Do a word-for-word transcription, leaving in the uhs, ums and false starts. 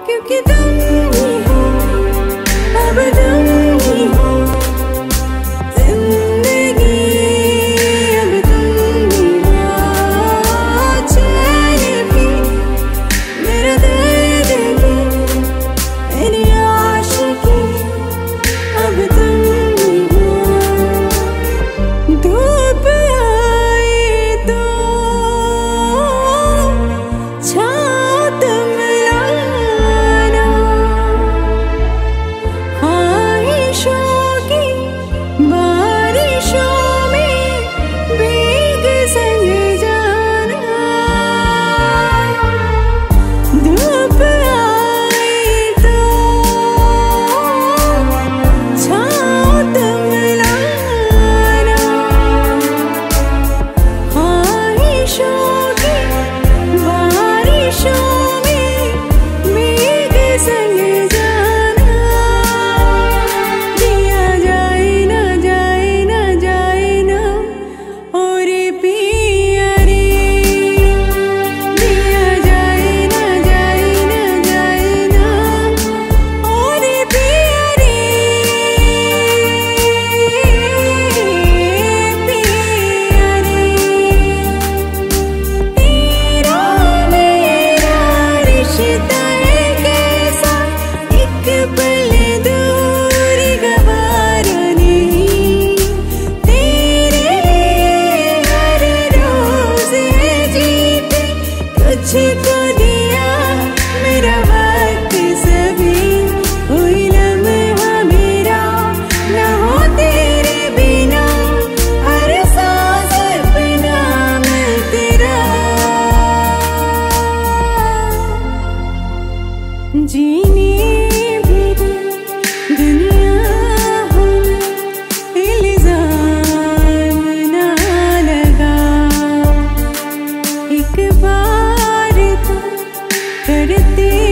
क्योंकि तुम ही हो, अब तुम ही हो जिंदगी, अब तुम ही हो चैन भी, मेरा दर्द भी, मेरी आशिकी, अब तुम ही हो। धूप आए तो छाँव तुम लाना, ख्वाहिशों की बारिशों में भीग संग जाना। धूप आए तो छाँव तुम लाना, ख्वाहिशों की बारिशों में भीग संग जाना। दिया जाए ना जाए ना जाए ना और पिया रे, दिया जाए ना जाए ना जाए ना और पिया रे, पिया रे। तेरा मेरा रिश्ता है कैसा, एक पल दूरी गवारा नहीं। तेरे हर रोज है जीते, तुझको दिया मेरा वक्त सभी, कोई लम्हा मेरा न हो तेरे बिना, हर सांस अपना मैं तेरा। जीने भी दे दुनिया हमें, इल्जाम ना लगा, एक बार तो करते